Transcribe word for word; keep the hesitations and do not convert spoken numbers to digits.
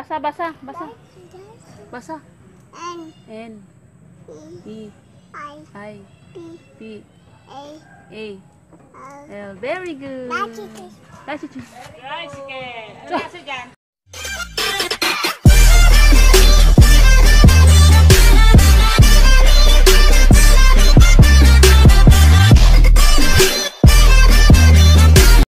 Basa, basa, basa. Basa. N. N. E. I. I. P. P. A. A. L. L. Very good. Bicycle. Bicycle. Tricycle. Ano kasi dyan?